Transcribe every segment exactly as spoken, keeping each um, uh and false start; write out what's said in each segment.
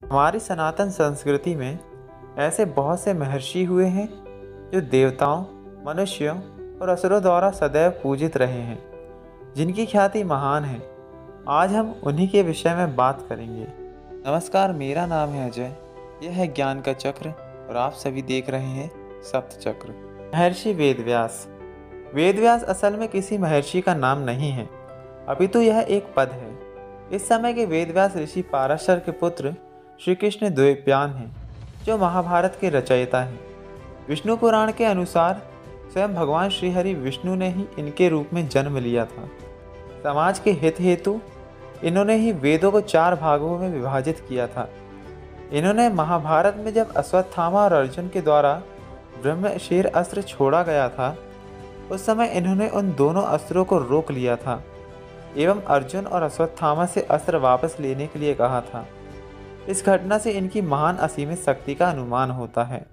हमारी सनातन संस्कृति में ऐसे बहुत से महर्षि हुए हैं जो देवताओं, मनुष्यों और असुरों द्वारा सदैव पूजित रहे हैं, जिनकी ख्याति महान है। आज हम उन्हीं के विषय में बात करेंगे। नमस्कार, मेरा नाम है अजय। यह है ज्ञान का चक्र और आप सभी देख रहे हैं सप्त चक्र। महर्षि वेदव्यास। वेदव्यास असल में किसी महर्षि का नाम नहीं है, अपितु यह एक पद है। इस समय के वेदव्यास ऋषि पाराशर के पुत्र श्री कृष्ण द्वैपायन हैं, जो महाभारत के रचयिता हैं। विष्णु पुराण के अनुसार स्वयं भगवान श्रीहरि विष्णु ने ही इनके रूप में जन्म लिया था। समाज के हित हेतु इन्होंने ही वेदों को चार भागों में विभाजित किया था। इन्होंने महाभारत में जब अश्वत्थामा और अर्जुन के द्वारा ब्रह्मशेर अस्त्र छोड़ा गया था, उस समय इन्होंने उन दोनों अस्त्रों को रोक लिया था एवं अर्जुन और अश्वत्थामा से अस्त्र वापस लेने के लिए कहा था। इस घटना से इनकी महान असीमित शक्ति का अनुमान होता है।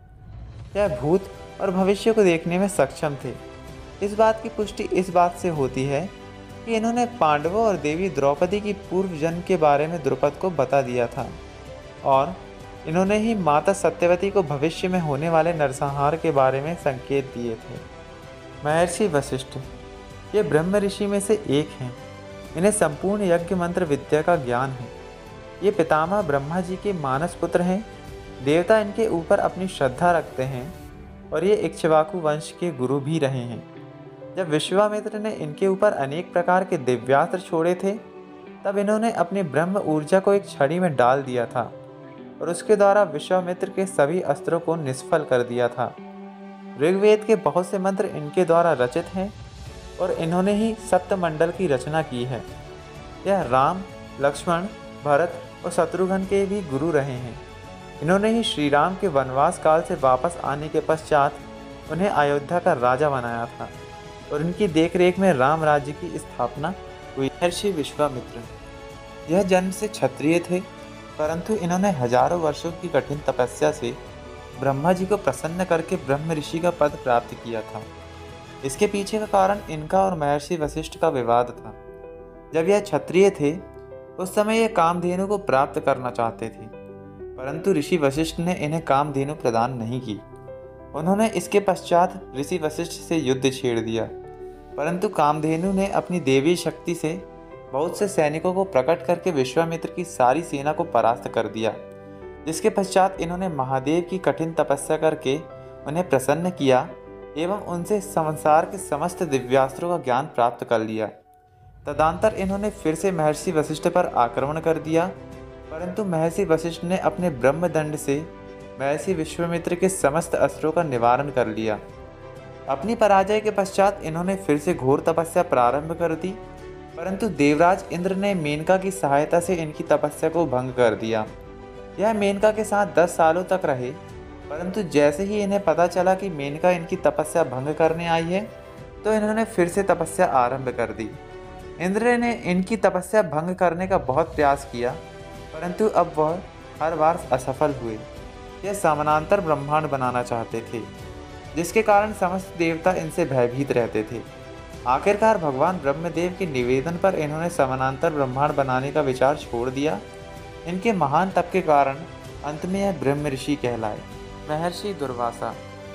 यह भूत और भविष्य को देखने में सक्षम थे। इस बात की पुष्टि इस बात से होती है कि इन्होंने पांडवों और देवी द्रौपदी की पूर्व जन्म के बारे में द्रुपद को बता दिया था, और इन्होंने ही माता सत्यवती को भविष्य में होने वाले नरसंहार के बारे में संकेत दिए थे। महर्षि वशिष्ठ ये ब्रह्म ऋषि में से एक हैं। इन्हें संपूर्ण यज्ञ मंत्र विद्या का ज्ञान है। ये पितामह ब्रह्मा जी के मानस पुत्र हैं। देवता इनके ऊपर अपनी श्रद्धा रखते हैं और ये इक्ष्वाकु वंश के गुरु भी रहे हैं। जब विश्वामित्र ने इनके ऊपर अनेक प्रकार के दिव्यास्त्र छोड़े थे, तब इन्होंने अपनी ब्रह्म ऊर्जा को एक छड़ी में डाल दिया था और उसके द्वारा विश्वामित्र के सभी अस्त्रों को निष्फल कर दिया था। ऋग्वेद के बहुत से मंत्र इनके द्वारा रचित हैं और इन्होंने ही सप्तमंडल की रचना की है। यह राम, लक्ष्मण, भरत और शत्रुघ्न के भी गुरु रहे हैं। इन्होंने ही श्री राम के वनवास काल से वापस आने के पश्चात उन्हें अयोध्या का राजा बनाया था और इनकी देखरेख में राम राज्य की स्थापना हुई। महर्षि विश्वामित्र यह जन्म से क्षत्रिय थे, परंतु इन्होंने हजारों वर्षों की कठिन तपस्या से ब्रह्मा जी को प्रसन्न करके ब्रह्म ऋषि का पद प्राप्त किया था। इसके पीछे का कारण इनका और महर्षि वशिष्ठ का विवाद था। जब यह क्षत्रिय थे, उस समय ये कामधेनु को प्राप्त करना चाहते थे, परंतु ऋषि वशिष्ठ ने इन्हें कामधेनु प्रदान नहीं की। उन्होंने इसके पश्चात ऋषि वशिष्ठ से युद्ध छेड़ दिया, परंतु कामधेनु ने अपनी देवी शक्ति से बहुत से सैनिकों को प्रकट करके विश्वामित्र की सारी सेना को परास्त कर दिया। जिसके पश्चात इन्होंने महादेव की कठिन तपस्या करके उन्हें प्रसन्न किया एवं उनसे संसार के समस्त दिव्यास्त्रों का ज्ञान प्राप्त कर लिया। तदंतर इन्होंने फिर से महर्षि वशिष्ठ पर आक्रमण कर दिया, परंतु महर्षि वशिष्ठ ने अपने ब्रह्मदंड से महर्षि विश्वामित्र के समस्त अस्त्रों का निवारण कर लिया। अपनी पराजय के पश्चात इन्होंने फिर से घोर तपस्या प्रारंभ कर दी, परंतु देवराज इंद्र ने मेनका की सहायता से इनकी तपस्या को भंग कर दिया। यह मेनका के साथ दस सालों तक रहे, परंतु जैसे ही इन्हें पता चला कि मेनका इनकी तपस्या भंग करने आई है, तो इन्होंने फिर से तपस्या आरंभ कर दी। इंद्र ने इनकी तपस्या भंग करने का बहुत प्रयास किया, परंतु अब वह हर बार असफल हुए। यह समानांतर ब्रह्मांड बनाना चाहते थे, जिसके कारण समस्त देवता इनसे भयभीत रहते थे। आखिरकार भगवान ब्रह्मदेव के निवेदन पर इन्होंने समानांतर ब्रह्मांड बनाने का विचार छोड़ दिया। इनके महान तप के कारण अंत में यह ब्रह्म ऋषि कहलाए। महर्षि दुर्वासा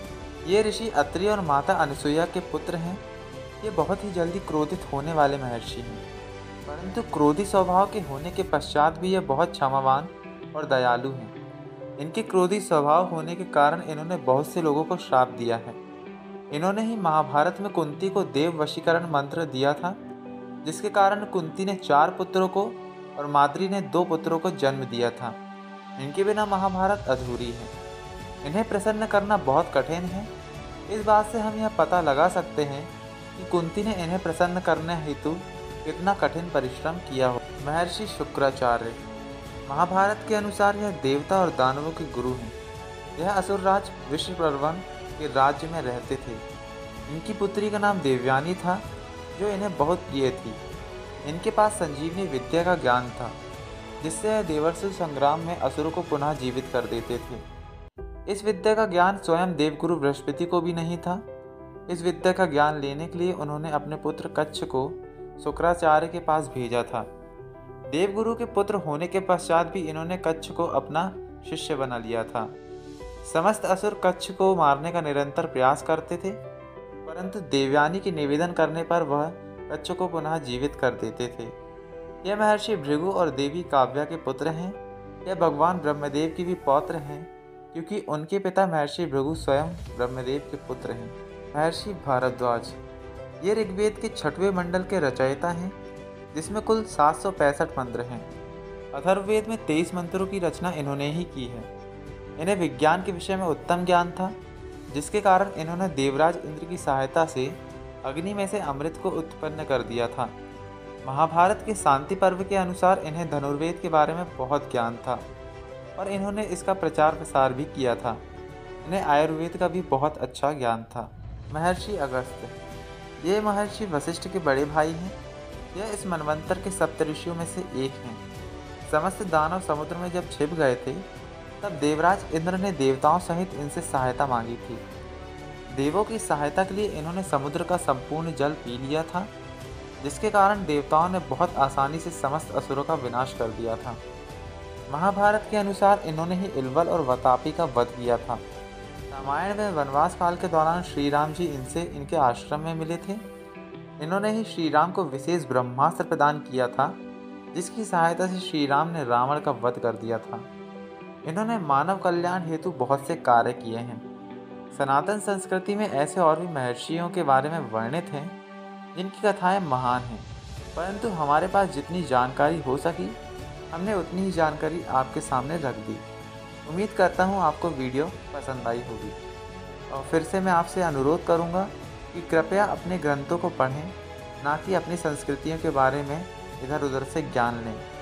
ये ऋषि अत्रि और माता अनुसुईया के पुत्र हैं। ये बहुत ही जल्दी क्रोधित होने वाले महर्षि हैं, परंतु क्रोधी स्वभाव के होने के पश्चात भी ये बहुत क्षमावान और दयालु हैं। इनके क्रोधी स्वभाव होने के कारण इन्होंने बहुत से लोगों को श्राप दिया है। इन्होंने ही महाभारत में कुंती को देव वशीकरण मंत्र दिया था, जिसके कारण कुंती ने चार पुत्रों को और माद्री ने दो पुत्रों को जन्म दिया था। इनके बिना महाभारत अधूरी है। इन्हें प्रसन्न करना बहुत कठिन है। इस बात से हम यह पता लगा सकते हैं कि कुंती ने इन्हें प्रसन्न करने हेतु कितना कठिन परिश्रम किया हो। महर्षि शुक्राचार्य महाभारत के अनुसार यह देवता और दानवों के गुरु हैं। यह असुरराज विश्वपर्वन के राज्य में रहते थे। इनकी पुत्री का नाम देवयानी था, जो इन्हें बहुत प्रिय थी। इनके पास संजीवनी विद्या का ज्ञान था, जिससे यह देवर्षि संग्राम में असुरों को पुनः जीवित कर देते थे। इस विद्या का ज्ञान स्वयं देवगुरु बृहस्पति को भी नहीं था। इस विद्या का ज्ञान लेने के लिए उन्होंने अपने पुत्र कच्छ को शुक्राचार्य के पास भेजा था। देवगुरु के पुत्र होने के पश्चात भी इन्होंने कच्छ को अपना शिष्य बना लिया था। समस्त असुर कच्छ को मारने का निरंतर प्रयास करते थे, परंतु देवयानी के निवेदन करने पर वह कच्छ को पुनः जीवित कर देते थे। यह महर्षि भृगु और देवी काव्या के पुत्र हैं। यह भगवान ब्रह्मदेव की भी पौत्र हैं, क्योंकि उनके पिता महर्षि भृगु स्वयं ब्रह्मदेव के पुत्र हैं। महर्षि भारद्वाज ये ऋग्वेद के छठवें मंडल के रचयिता हैं, जिसमें कुल सात सौ पैंसठ मंत्र हैं। अथर्ववेद में तेईस मंत्रों की रचना इन्होंने ही की है। इन्हें विज्ञान के विषय में उत्तम ज्ञान था, जिसके कारण इन्होंने देवराज इंद्र की सहायता से अग्नि में से अमृत को उत्पन्न कर दिया था। महाभारत के शांति पर्व के अनुसार इन्हें धनुर्वेद के बारे में बहुत ज्ञान था और इन्होंने इसका प्रचार प्रसार भी किया था। इन्हें आयुर्वेद का भी बहुत अच्छा ज्ञान था। महर्षि अगस्त्य ये महर्षि वशिष्ठ के बड़े भाई हैं। यह इस मनवंतर के सप्तऋषियों में से एक हैं। समस्त दानव समुद्र में जब छिप गए थे, तब देवराज इंद्र ने देवताओं सहित इनसे सहायता मांगी थी। देवों की सहायता के लिए इन्होंने समुद्र का संपूर्ण जल पी लिया था, जिसके कारण देवताओं ने बहुत आसानी से समस्त असुरों का विनाश कर दिया था। महाभारत के अनुसार इन्होंने ही इल्वल और वतापी का वध किया था। रामायण में वनवास काल के दौरान श्री राम जी इनसे इनके आश्रम में मिले थे। इन्होंने ही श्री राम को विशेष ब्रह्मास्त्र प्रदान किया था, जिसकी सहायता से श्री राम ने रावण का वध कर दिया था। इन्होंने मानव कल्याण हेतु बहुत से कार्य किए हैं। सनातन संस्कृति में ऐसे और भी महर्षियों के बारे में वर्णित हैं, जिनकी कथाएं महान हैं, परंतु हमारे पास जितनी जानकारी हो सकी हमने उतनी ही जानकारी आपके सामने रख दी। उम्मीद करता हूँ आपको वीडियो पसंद आई होगी और फिर से मैं आपसे अनुरोध करूँगा कि कृपया अपने ग्रंथों को पढ़ें, ना कि अपनी संस्कृतियों के बारे में इधर उधर से ज्ञान लें।